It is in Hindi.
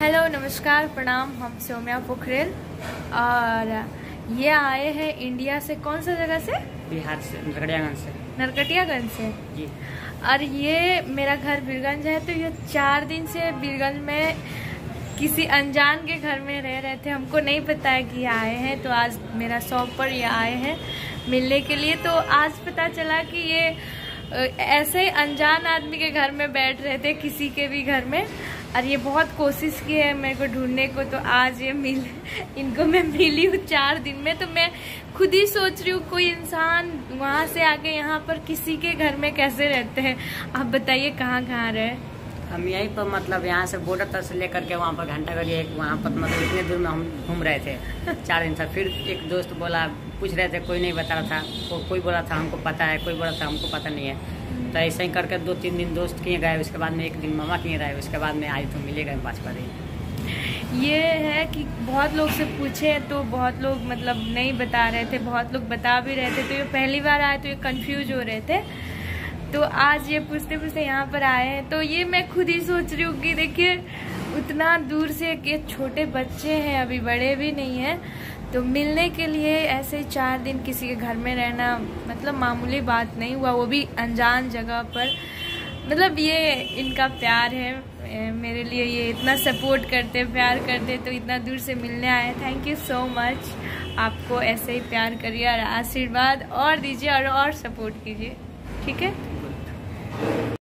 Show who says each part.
Speaker 1: हेलो नमस्कार प्रणाम। हम सौम्या पोखरेल और ये आए हैं इंडिया से। कौन सा जगह से?
Speaker 2: बिहार से, नरकटियागंज से।
Speaker 1: नरकटियागंज से
Speaker 2: जी।
Speaker 1: और ये मेरा घर बीरगंज है। तो ये 4 दिन से बीरगंज में किसी अनजान के घर में रह रहे थे। हमको नहीं पता है कि आए हैं। तो आज मेरा शॉप पर ये आए हैं मिलने के लिए। तो आज पता चला कि ये ऐसे ही अनजान आदमी के घर में बैठ रहे थे, किसी के भी घर में। और ये बहुत कोशिश की है मेरे को ढूंढने को। तो आज ये इनको मैं मिली हूँ 4 दिन में। तो मैं खुद ही सोच रही हूँ कोई इंसान वहाँ से आके यहाँ पर किसी के घर में कैसे रहते हैं। आप बताइए कहाँ कहाँ रहे?
Speaker 2: हम यहीं पर मतलब यहाँ से बॉर्डर तक से लेकर के वहाँ पर घंटाघर वहाँ पर मतलब इतने दूर में हम घूम रहे थे 4 दिन से। फिर एक दोस्त बोला, पूछ रहे थे, कोई नहीं बता रहा था। कोई बोला था हमको पता है, कोई बोला था हमको पता नहीं है। तो ऐसे ही करके 2-3 दिन दोस्त किए गए। उसके बाद में 1 दिन मामा किए रहे। उसके बाद में आई तो मिले गए 5 दिन।
Speaker 1: ये है कि बहुत लोग से पूछे तो बहुत लोग मतलब नहीं बता रहे थे, बहुत लोग बता भी रहे थे। तो ये पहली बार आए तो ये कंफ्यूज हो रहे थे। तो आज ये पूछते पूछते यहाँ पर आए हैं। तो ये मैं खुद ही सोच रही हूँ कि देखिए उतना दूर से ये छोटे बच्चे हैं, अभी बड़े भी नहीं हैं। तो मिलने के लिए ऐसे 4 दिन किसी के घर में रहना मतलब मामूली बात नहीं हुआ, वो भी अनजान जगह पर। मतलब ये इनका प्यार है मेरे लिए। ये इतना सपोर्ट करते, प्यार करते, तो इतना दूर से मिलने आए। Thank you so much. आपको ऐसे ही प्यार करिए और आशीर्वाद और दीजिए और सपोर्ट कीजिए, ठीक है।